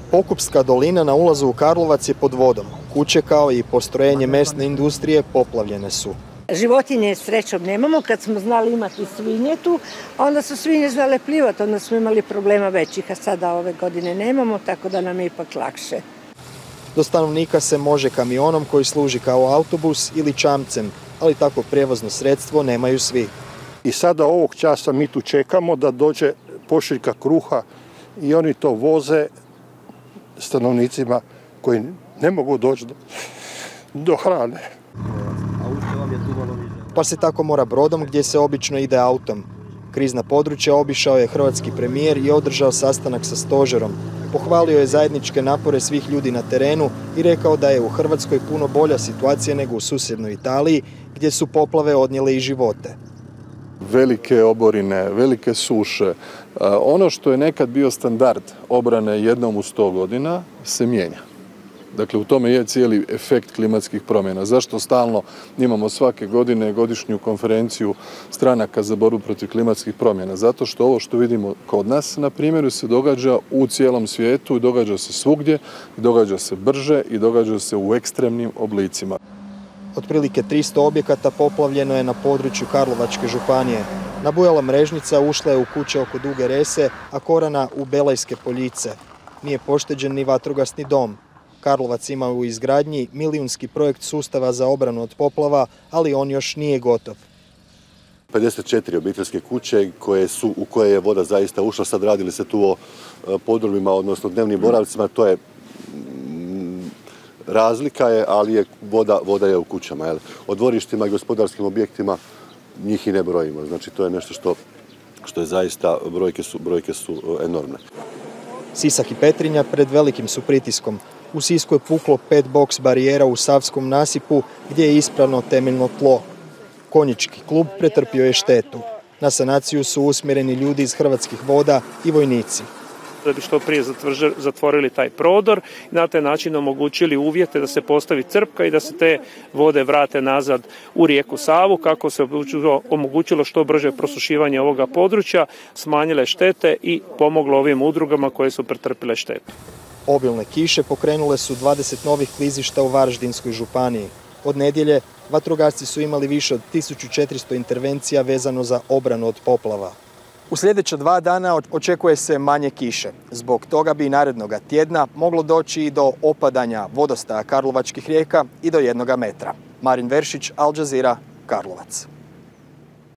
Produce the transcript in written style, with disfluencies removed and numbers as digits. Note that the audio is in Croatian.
Pokupska dolina na ulazu u Karlovac je pod vodom. Kuće kao i postrojenje mesne industrije poplavljene su. Životinje srećom nemamo, kad smo znali imati svinje tu, onda su svinje znale plivati, onda smo imali problema većih, a sada ove godine nemamo, tako da nam je ipak lakše. Do stanovnika se može kamionom koji služi kao autobus ili čamcem, ali tako prijevozno sredstvo nemaju svi. I sada ovog časa mi tu čekamo da dođe pošiljka kruha i oni to voze stanovnicima koji ne mogu doći do hrane. Pa se tako mora brodom gdje se obično ide autom. Krizna područja obišao je hrvatski premijer i održao sastanak sa stožerom. Pohvalio je zajedničke napore svih ljudi na terenu i rekao da je u Hrvatskoj puno bolja situacija nego u susjednoj Italiji, gdje su poplave odnijele i živote. Velike oborine, velike suše. Ono što je nekad bio standard obrane jednom u 100 godina se mijenja. Dakle, u tome je cijeli efekt klimatskih promjena. Zašto stalno imamo svake godine godišnju konferenciju stranaka za borbu protiv klimatskih promjena? Zato što ovo što vidimo kod nas, na primjeru, se događa u cijelom svijetu i događa se svugdje, događa se brže i događa se u ekstremnim oblicima. Otprilike 300 objekata poplavljeno je na području Karlovačke županije. Nabujala mrežnica ušla je u kuće oko Duge Rese, a Korana u Belajske Poljice. Nije pošteđen ni vatrogasni dom. Karlovac ima u izgradnji milijunski projekt sustava za obranu od poplava, ali on još nije gotov. 54 obiteljske kuće u koje je voda zaista ušla. Sad radili se tu o podrumima, odnosno dnevnim boravcima. To je razlika je, ali je voda je u kućama. O dvorištima i gospodarskim objektima njih i ne brojimo. Znači to je nešto što je zaista, brojke su enormne. Sisak i Petrinja pred velikim su pritiskom. U Sisku je puklo 5 boks barijera u Savskom nasipu gdje je ispravno temeljno tlo. Konjički klub pretrpio je štetu. Na sanaciju su usmjereni ljudi iz Hrvatskih voda i vojnici. Da bi što prije zatvorili taj prodor i na taj način omogućili uvjete da se postavi crpka i da se te vode vrate nazad u rijeku Savu, kako se omogućilo što brže prosušivanje ovoga područja, smanjile štete i pomoglo ovim udrugama koje su pretrpile štetu. Obilne kiše pokrenule su 20 novih klizišta u Varaždinskoj županiji. Od nedjelje vatrogasci su imali više od 1400 intervencija vezano za obranu od poplava. U sljedeća 2 dana očekuje se manje kiše. Zbog toga bi narednoga tjedna moglo doći i do opadanja vodostaja karlovačkih rijeka i do 1 metra. Marin Veršić, Al Jazeera, Karlovac.